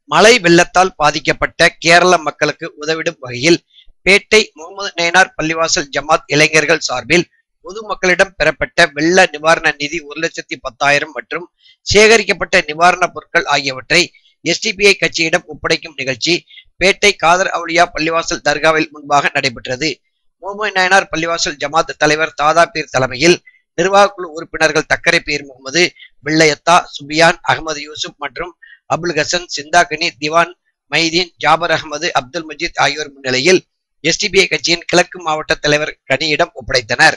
மழை வெள்ளத்தால் பாதிக்கப்பட்ட கேரள மக்களுக்கு உதவிடும் வகையில் பேட்டை முகமது நைனார் பள்ளிவாசல் ஜமாத் இளைஞர்கள் சார்பில் பொதுமக்களிடம் பெறப்பட்ட வெள்ள நிவாரண நிதி 1,10,000 மற்றும் சேகரிக்கப்பட்ட நிவாரணப் பொருட்கள் ஆகியவற்றை எஸ்டிபிஐ கட்சியிடம் ஒப்படைக்கும் நிகழ்ச்சி பேட்டை காதர் அவுலியா பள்ளிவாசல் தர்காவில் முன்பாக நடைபெற்றது. முகமது நைனார் பள்ளிவாசல் ஜமாத் தலைவர் தாதா பீர் தலைமையில் நிர்வாக குழு உறுப்பினர்கள் தக்கரை பீர் முகமது, பிள்ளையத்தா, சுபியான், அகமது யூசுப் மற்றும் அபுல் ஹசன், சிந்தாகனி, திவான் மைதீன், ஜாபர் அகமது, அப்துல் மஜீத் ஆகியோர் முன்னிலையில் எஸ்டிபிஐ கட்சியின் கிழக்கு மாவட்ட தலைவர் கனியிடம் ஒப்படைத்தனர்.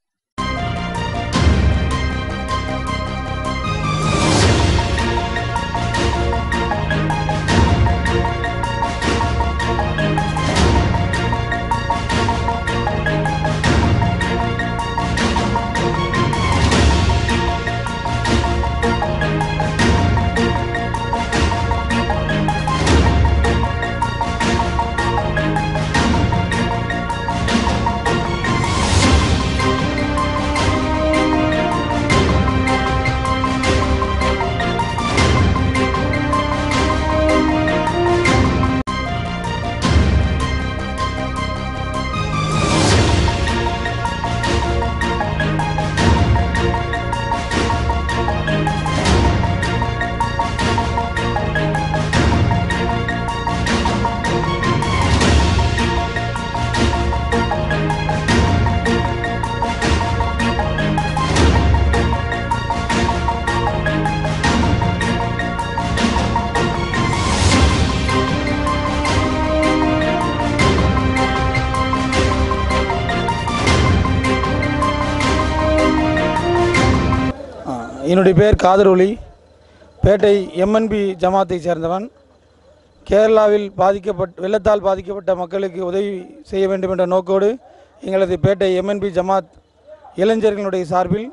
என்னுடைய பேர் காதர், பேட்டை எம்என்பி ஜமாத்தை சேர்ந்தவன். கேரளாவில் வெள்ளத்தால் பாதிக்கப்பட்ட மக்களுக்கு உதவி செய்ய வேண்டும் என்ற நோக்கோடு எங்களது பேட்டை எம்என்பி ஜமாத் இளைஞர்களுடைய சார்பில்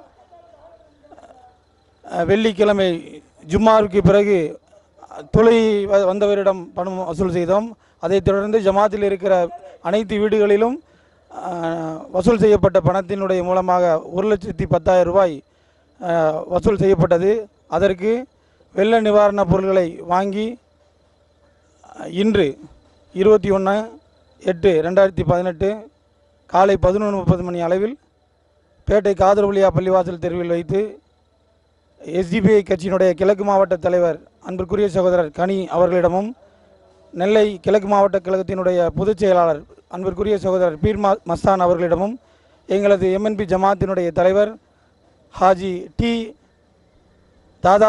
வெள்ளிக்கிழமை ஜும்மாவுக்கு பிறகு தொலை வந்தவரிடம் பணம் வசூல் செய்தோம். அதைத் தொடர்ந்து ஜமாத்தில் இருக்கிற அனைத்து வீடுகளிலும் வசூல் செய்யப்பட்ட பணத்தினுடைய மூலமாக 1,10,000 ரூபாய் வசூல் செய்யப்பட்டது. அதற்கு வெள்ள நிவாரணப் பொருட்களை வாங்கி இன்று 21/8/2018 காலை 11:30 மணி அளவில் பேட்டை காதர் அவுலியா பள்ளிவாசல் தெருவில் வைத்து எஸ்டிபிஐ கட்சியினுடைய கிழக்கு மாவட்ட தலைவர் அன்பிற்குரிய சகோதரர் கனி அவர்களிடமும், நெல்லை கிழக்கு மாவட்ட கழகத்தினுடைய பொதுச் செயலாளர் அன்பிற்குரிய சகோதரர் பீர் மஸ்தான் அவர்களிடமும், எங்களது எம்என்பி ஜமாத்தினுடைய தலைவர் ஹாஜி டி தாதா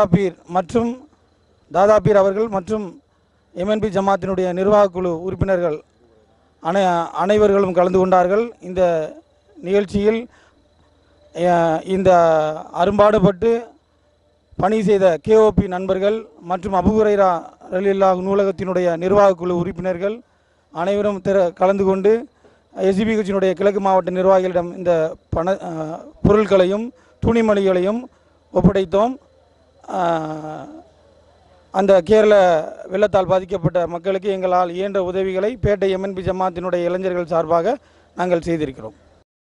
பீர் அவர்கள் மற்றும் எம்என்பி ஜமாத்தினுடைய நிர்வாக குழு உறுப்பினர்கள் அனைவர்களும் கலந்து கொண்டார்கள். இந்த நிகழ்ச்சியில் இந்த அரும்பாடுபட்டு பணி செய்த கேஓபி நண்பர்கள் மற்றும் அபூ ஹுரைரா ரலியல்லாஹு நூலகத்தினுடைய நிர்வாக குழு உறுப்பினர்கள் அனைவரும் கலந்து கொண்டு எஸ்டிபிஐ கட்சியினுடைய கிழக்கு மாவட்ட நிர்வாகிகளிடம் இந்த பொருட்களையும் துணிமணிகளையும் ஒப்படைத்தோம். அந்த கேரள வெள்ளத்தால் பாதிக்கப்பட்ட மக்களுக்கு எங்களால் இயன்ற உதவிகளை பேட்டை எம்என்பி ஜமாத்தினுடைய இளைஞர்கள் சார்பாக நாங்கள் செய்திருக்கிறோம்.